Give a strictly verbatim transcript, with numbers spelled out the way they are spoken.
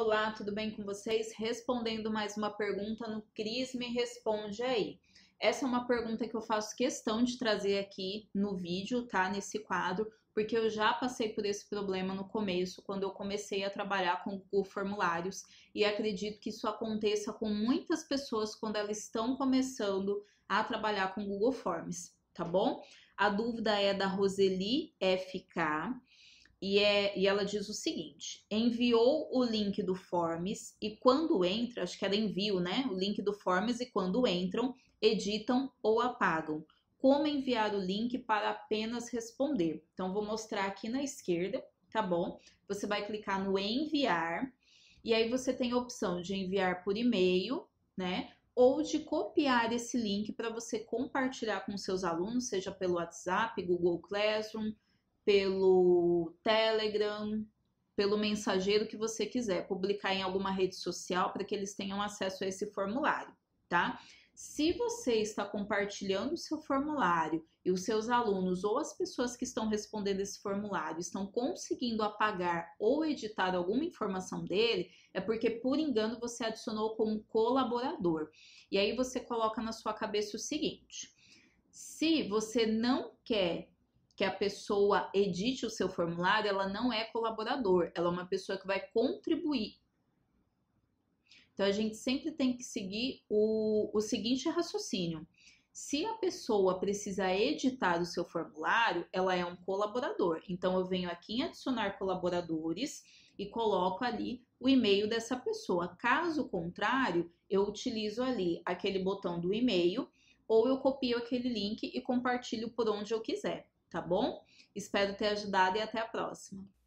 Olá, tudo bem com vocês? Respondendo mais uma pergunta no Cris Me Responde Aí. Essa é uma pergunta que eu faço questão de trazer aqui no vídeo, tá? Nesse quadro, porque eu já passei por esse problema no começo, quando eu comecei a trabalhar com Google Formulários, e acredito que isso aconteça com muitas pessoas quando elas estão começando a trabalhar com Google Forms, tá bom? A dúvida é da Roseli F K. E, é, e ela diz o seguinte: enviou o link do Forms e quando entra, acho que era envio, né? O link do Forms e quando entram, editam ou apagam. Como enviar o link para apenas responder? Então, vou mostrar aqui na esquerda, tá bom? Você vai clicar no enviar e aí você tem a opção de enviar por e-mail, né? Ou de copiar esse link para você compartilhar com seus alunos, seja pelo WhatsApp, Google Classroom, pelo Telegram, pelo mensageiro que você quiser, publicar em alguma rede social para que eles tenham acesso a esse formulário, tá? Se você está compartilhando o seu formulário e os seus alunos ou as pessoas que estão respondendo esse formulário estão conseguindo apagar ou editar alguma informação dele, é porque por engano você adicionou como colaborador. E aí você coloca na sua cabeça o seguinte: se você não quer que a pessoa edite o seu formulário, ela não é colaborador, ela é uma pessoa que vai contribuir. Então, a gente sempre tem que seguir o, o seguinte raciocínio: se a pessoa precisa editar o seu formulário, ela é um colaborador. Então, eu venho aqui em adicionar colaboradores e coloco ali o e-mail dessa pessoa. Caso contrário, eu utilizo ali aquele botão do e-mail ou eu copio aquele link e compartilho por onde eu quiser, tá bom? Espero ter ajudado e até a próxima.